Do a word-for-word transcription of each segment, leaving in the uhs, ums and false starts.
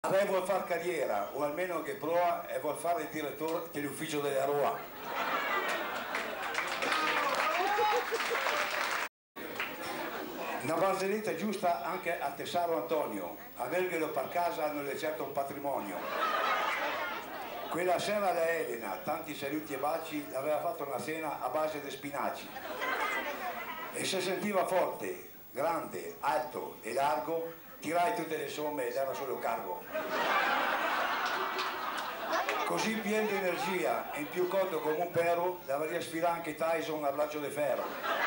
Lei vuol fare carriera, o almeno che prova, e vuol fare il direttore dell'ufficio della R O A. Una barzelletta giusta anche a Tessaro Antonio, averglielo per casa non è certo un patrimonio. Quella sera la Elena, tanti saluti e baci, aveva fatto una cena a base di spinaci e si sentiva forte, grande, alto e largo. Tirai tutte le somme ed era solo cargo. Così pieno di energia e in più cotto come un perro, l'avrei sfidato anche Tyson a braccio di ferro.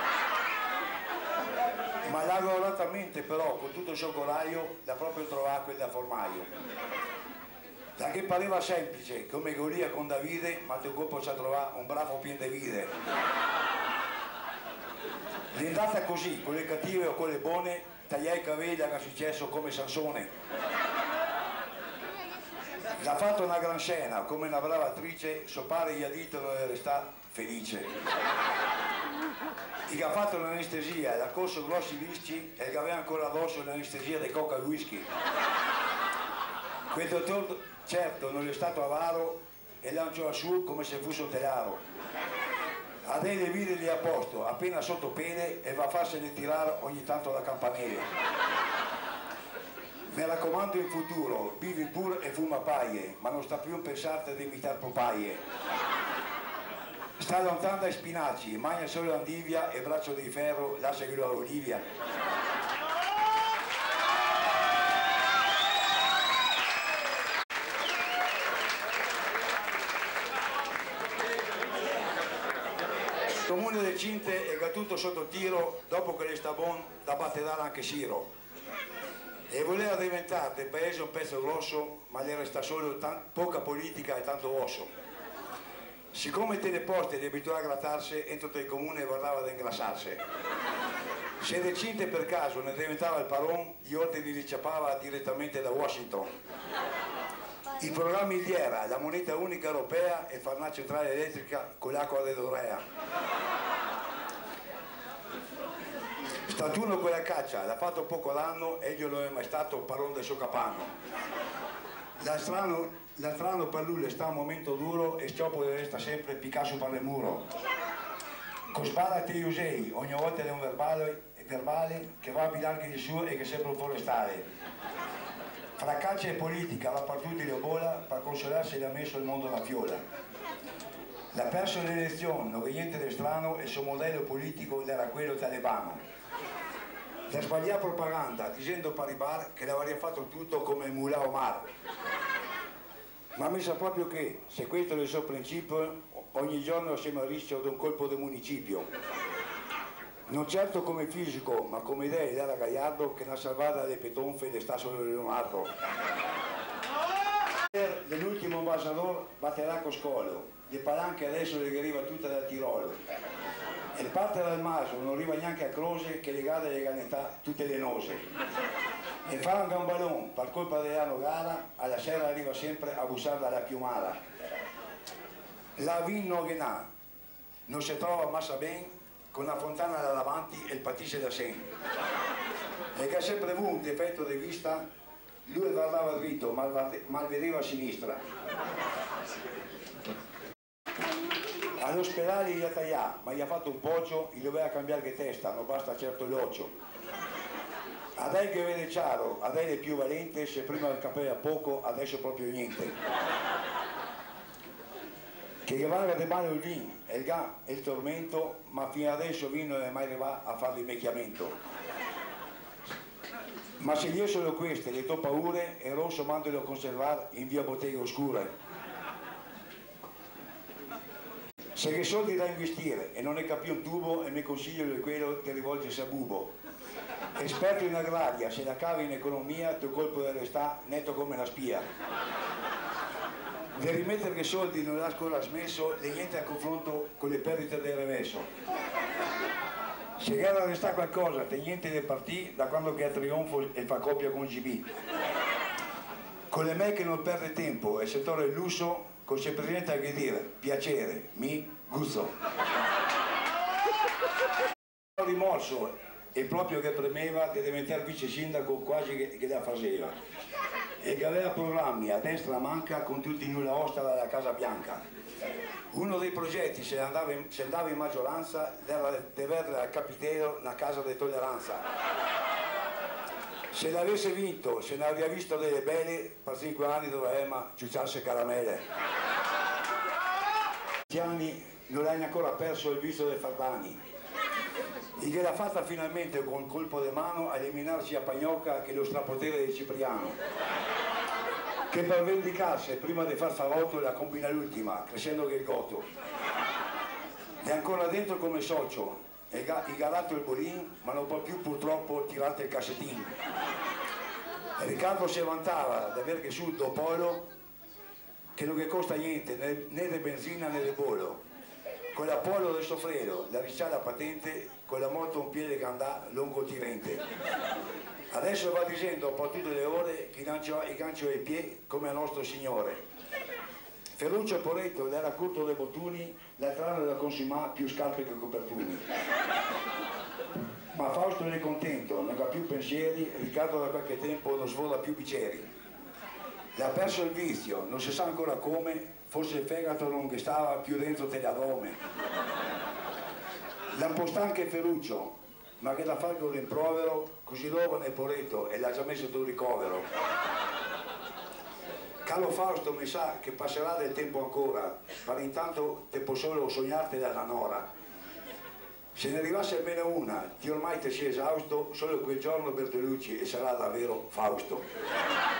Ma lavoratamente però, con tutto il suo coraggio, l'ha proprio trovato quel da formaio. Da che pareva semplice, come Golia con Davide, ma tuo colpo ci ha trovato un bravo pieno di vide. L'è andata così, con le cattive o con le buone, tagliai i capelli era successo come Sansone. L'ha fatto una gran scena, come una brava attrice, suo padre gli ha detto non resta felice. Gli ha fatto l'anestesia, l'ha corso grossi visci e gli aveva ancora addosso l'anestesia di coca e whisky. Quel dottor certo non è stato avaro e lanciò su come se fosse un telaro. A lei le vide lì a posto, appena sotto pene, e va a farsene tirare ogni tanto da campanile. Mi raccomando in futuro, vivi pur e fuma paie, ma non sta più a pensare di imitare Popeye. Sta lontano dai spinaci, mangia solo andivia e braccio di ferro, lascialo a Olivia. Il comune del Cinte è caduto sotto tiro dopo che le sta buon da batterare anche Siro e voleva diventare del paese un pezzo grosso, ma gli resta solo poca politica e tanto osso. Siccome teleposte è abituato a grattarsi, entro il comune guardava ad ingrassarsi. Se del Cinte per caso ne diventava il paron, gli ordini li ciappava direttamente da Washington. I programmi gli era la moneta unica europea e fare una centrale elettrica con l'acqua dell'Orea. Statuno quella caccia, l'ha fatto poco l'anno e io non è mai stato parron del suo capanno. L'altrano, l'altrano per lui sta un momento duro e Scioppo resta sempre Picasso per le muro. Con spada te usei, ogni volta è un verbale, verbale che va a bilarghi di su e che sembra un forestale. Fra calcio e politica va per tutti le bola, per consolarsi l'ha messo il mondo alla fiola. L'ha perso le elezioni, non c'è niente di strano e il suo modello politico era quello talebano. La sbagliata propaganda dicendo Paribar che l'avrebbe fatto tutto come il Mullah Omar. Ma mi sa proprio che, se questo è il suo principio, ogni giorno siamo a rischio di un colpo di municipio. Non certo come fisico, ma come idea era Gagliardo che l'ha salvata dalle petonfe e sta solo Leonardo. L'ultimo ambassador batterà Coscolo, le palanche adesso le arriva tutte dal Tirolo. E il parte dal Maso non arriva neanche a Croce che le gare le ganetà tutte le nose. E fa un gambalon per colpa dell'anno gara, alla sera arriva sempre a bussare dalla piumara. La Vinno Ghenà non si trova massa ben con una fontana da davanti e il patisse da sen. E che ha sempre avuto un difetto di vista, lui guardava dritto, ma mal vedeva a sinistra. All'ospedale gli ha tagliato, ma gli ha fatto un pocio, gli doveva cambiare che testa, non basta certo l'occhio. A lei che vede chiaro, a lei è più valente, se prima il capello a poco, adesso proprio niente. Che guarda di male il vin, il ga e il tormento, ma fino adesso vino non è mai arrivato a fare l'invecchiamento. Ma se gli sono queste le tue paure, è rosso mandalo a conservare in via Bottega Oscura. Se che soldi da investire e non è capito un tubo, il mio consiglio è quello di rivolgersi a Bubo. Esperto in agraria, se la cavi in economia, tuo colpo deve restare netto come una spia. Di rimettere che soldi non l'ha ancora smesso, le niente a confronto con le perdite del remesso. Se gara resta qualcosa, te niente del partì da quando che è a trionfo e fa coppia con G B. Con le me che non perde tempo e il settore del lusso, con il presidente a che dire, piacere, mi gusto. Rimorso e proprio che premeva di diventare vice sindaco quasi che, che la faceva. e che aveva programmi a destra manca con tutti i nulla osta dalla Casa Bianca. Uno dei progetti, se andava in, se andava in maggioranza, era di avere al capitolo una casa di tolleranza. Se l'avesse vinto, se ne aveva visto delle belle, per cinque anni doveva ciucciarsi caramelle. Anni non hai ancora perso il viso dei Fardani. E che l'ha fatta finalmente con un colpo di mano a eliminarsi a Pagnocca che è lo strapotere di Cipriano, che per vendicarsi prima di far farotto la combina l'ultima, crescendo che il Goto. È ancora dentro come socio, è garato il bolin, ma non può più purtroppo tirare il cassettin. Riccardo si vantava di aver su il Polo, che non che costa niente, né, né di benzina né di bollo. Con l'Apollo del Soffrero, la risciala patente, con la moto un piede che andà lungo tirente. Adesso va dicendo per tutte le ore che i gancio ai piedi come a nostro Signore. Ferruccio Poretto era curto dei bottuni, l'altrano da consumare più scarpe che copertuni. Ma Fausto ne è contento, non ha più pensieri, Riccardo da qualche tempo non svola più biceri. Le ha perso il vizio, non si sa ancora come, forse il fegato non che stava più dentro teladrome. L'ha un po' stanco il Ferruccio, ma che da fare con rimprovero, così giovane e Poretto e l'ha già messo sul ricovero. Carlo Fausto mi sa che passerà del tempo ancora, ma intanto tempo solo sognarti dalla nora. Se ne arrivasse almeno una, ti ormai ti sei esausto, solo quel giorno Bertolucci e sarà davvero Fausto.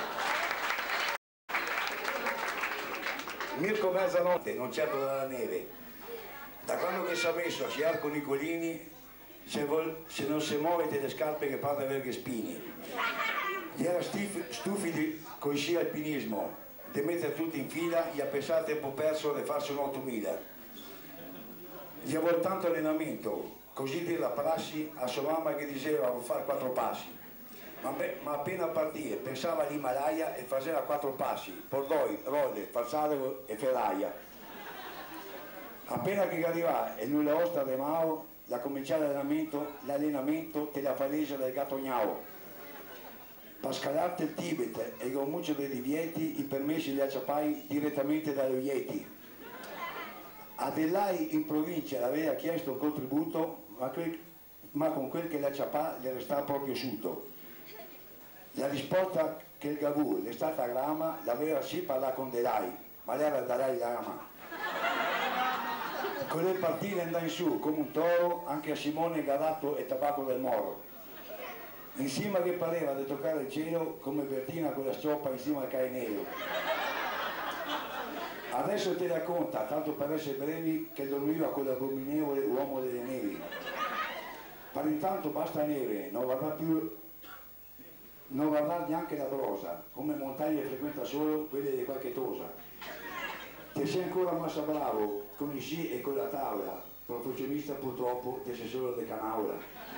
Mirko Mezzanotte, non certo dalla neve. Da quando che si è messo a sciare con i colini, se, vol, se non si muove delle scarpe che parte verghe spini. Gli era stufi, stufi di, con il sci alpinismo, di mettere tutti in fila, gli ha pensato tempo perso di farsi un ottomila. Gli vuole tanto allenamento, così dire la prassi, a sua mamma che diceva vuoi fare quattro passi. Ma, beh, ma appena partì pensava all'Himalaya e faceva quattro passi, Pordoi, Rolle, Falsarevo e Ferraia. Appena che arrivava e nulla osta de Mao, la cominciava l'allenamento, l'allenamento della palese del gatto gnao. Per scalare il Tibet e con muccio dei divieti, i permessi li acciappai direttamente dagli Ieti. Adellai in provincia aveva chiesto un contributo, ma, quel, ma con quel che la acciapà le restava proprio asciutto. La risposta che il Gavù, l'estate a Grama, l'aveva sì parlato con Delai, ma l'era Dalai Lama. Con le partite andò in su come un toro anche a Simone Garato e Tabacco del Moro. Insieme che pareva di toccare il cielo come Bertina con la scioppa insieme al caineo. Adesso te la conta, tanto per essere brevi, che dormiva con l'abominevole uomo delle nevi. Per intanto basta neve, non varrà più non varrà neanche la brosa, come montagne frequenta solo quelle di qualche tosa. Te sei ancora massa bravo con i sci e con la tavola, professionista purtroppo te sei solo de canaula.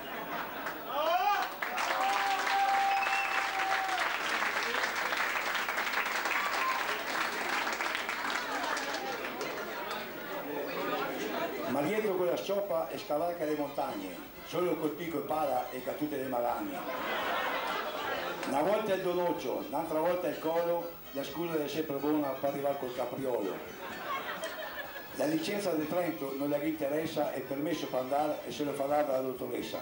Ma dietro quella scioppa e scavalca le montagne, solo col picco e pala e cadute le malagne. Una volta il donoccio, un'altra volta il colo, la scusa è sempre buona per arrivare col capriolo. La licenza di Trento non le interessa, è permesso per andare e se lo farà dalla dottoressa.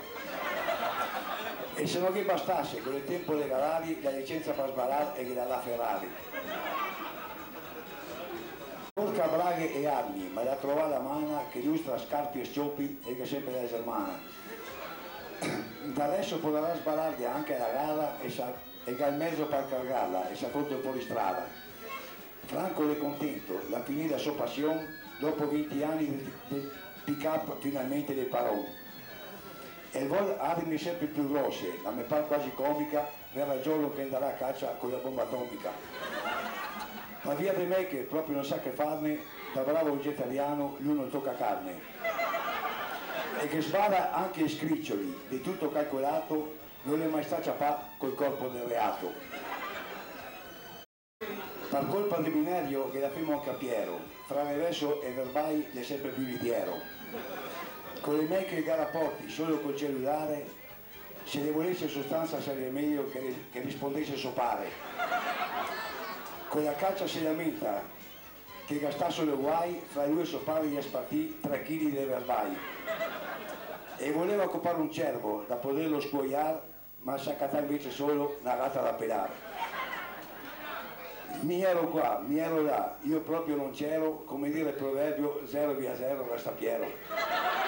E se non gli bastasse con il tempo legali, la licenza per sbarare e gliela dà Ferrari. Porca braghe e armi, ma la trova la mano che illustra scarpi e scioppi e che sempre la germana. Da adesso potrà sbarargli anche la gara e, sa, e ha il mezzo per cargarla e sa tutto un po' di strada. Franco è contento, la finita la sua passione, dopo venti anni di, di pick-up finalmente le parò. E vuole armi sempre più grosse, la me pare quasi comica, verrà il giorno che andrà a caccia con la bomba atomica. Ma via di me che proprio non sa che farne, da bravo vegetariano lui non tocca carne. E che sbara anche i scriccioli, di tutto calcolato, non è mai stato a col corpo del reato. Per colpa di Minerio che la prima anche a Piero, fra reverso e verbali le sempre più lidiero. Con le mecche e i garaporti solo col cellulare, se ne volesse sostanza sarebbe meglio che, che rispondesse suo padre. Con la caccia si lamenta che gastassero guai, fra lui e suo padre gli spartì tre chili di verbali. E voleva occupare un cervo da poterlo scuoiare, ma si accattò invece solo una gatta da pelare. Mi ero qua, mi ero là, io proprio non c'ero, come dire il proverbio zero via zero resta Piero.